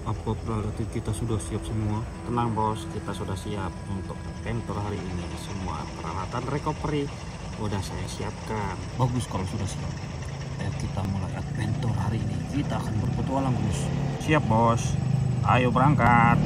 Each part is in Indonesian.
Apa berarti kita sudah siap semua? Tenang bos, kita sudah siap untuk adventure hari ini. Semua peralatan recovery udah saya siapkan. Bagus kalau sudah siap. Ayo kita mulai adventure hari ini. Kita akan berpetualang, Gus. Siap bos, ayo berangkat.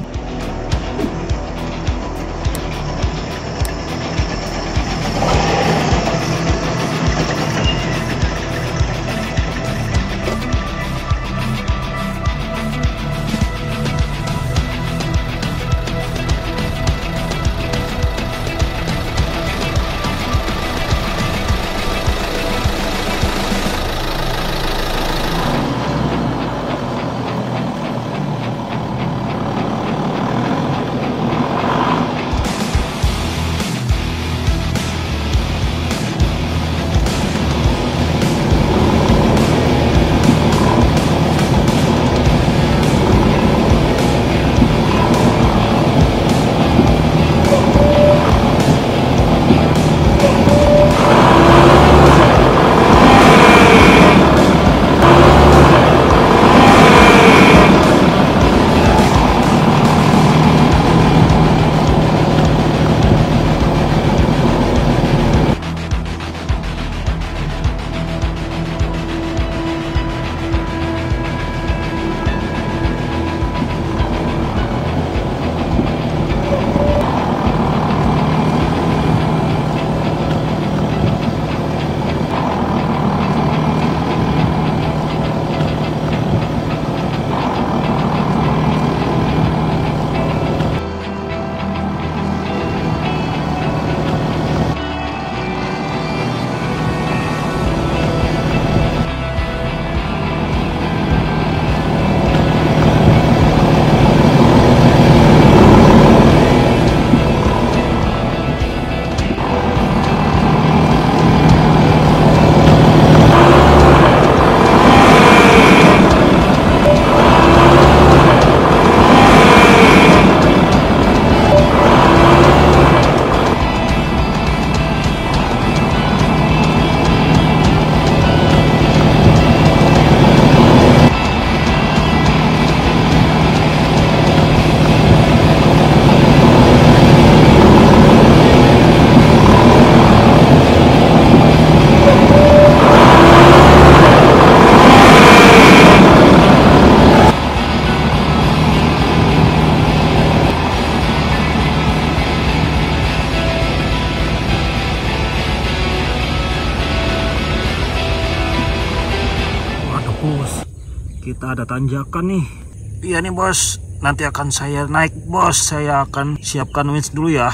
Bos, kita ada tanjakan nih. Iya nih bos, nanti akan saya naik bos. Saya akan siapkan winch dulu ya.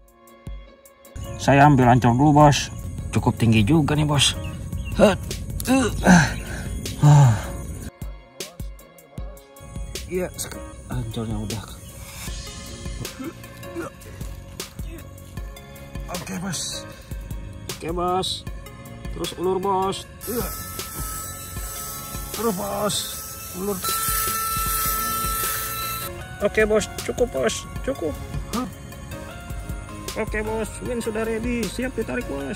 Saya ambil ancol dulu bos. Cukup tinggi juga nih bos. Iya, ancolnya udah. Oke bos. Oke bos. Terus ulur bos. Terus bos, ulur. Oke bos, cukup bos, cukup. Oke bos, winch sudah ready, siap ditarik bos.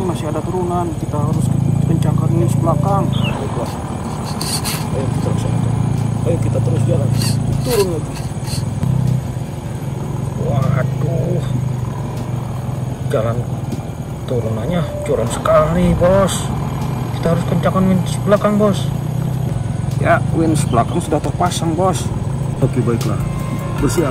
masih ada turunan, kita harus kencangkan winch belakang. Ayo bos, ayo kita terus jalan. Ayo kita terus jalan, turun lagi. Waduh, jalan turunannya curam sekali bos. Kita harus kencangkan winch belakang bos. Ya, winch belakang sudah terpasang bos. Oke baiklah, bersiap.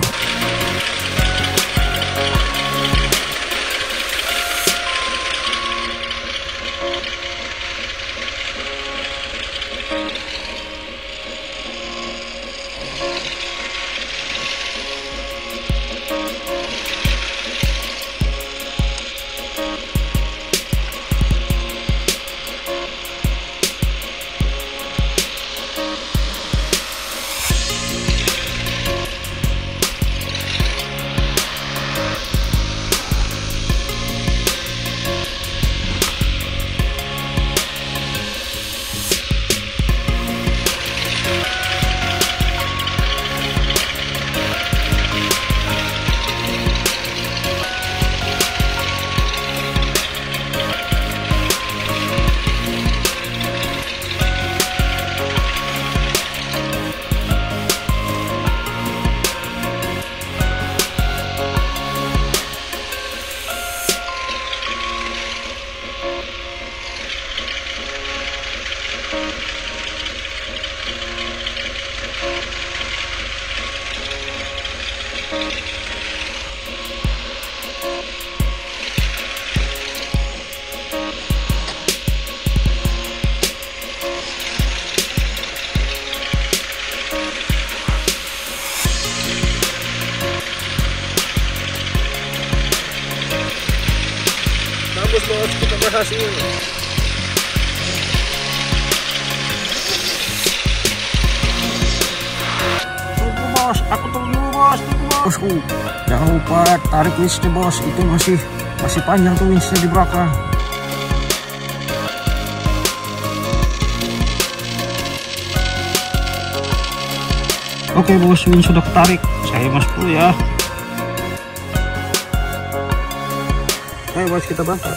Bagus bos, kita berhasil. Tunggu bos, aku tunggu bos, bosku. Jangan lupa tarik winchnya bos, itu masih panjang tuh winchnya di belakang. Oke bos, winch sudah ketarik. Saya masuk dulu ya. Ayo bos, kita berangkat.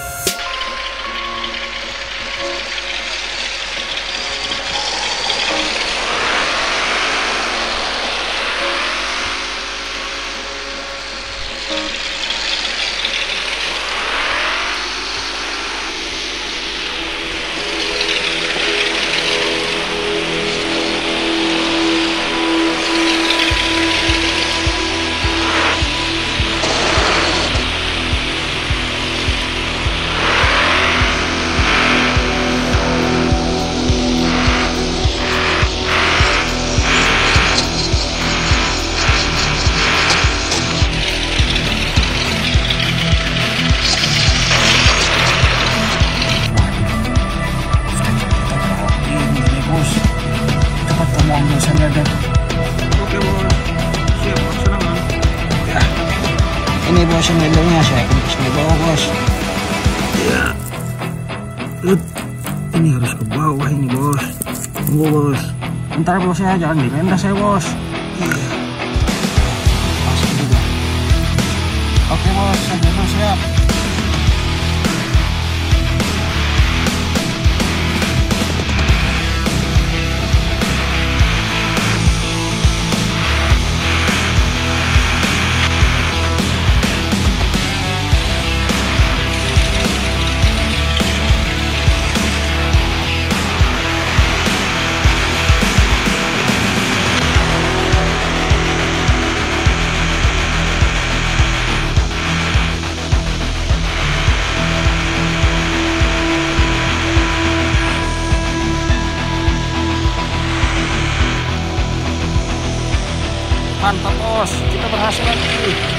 Oke bos, siap laksanakan. Ya, ini bos sendelnya saya akan kasih ke bawah bos. Ya, ini harus ke bawah ini bos. Tunggu bos. Bentar bos ya, jangan direndah saya bos. Iya. Masuk juga. Oke bos, sendelnya siap. Mantap bos, kita berhasil lagi.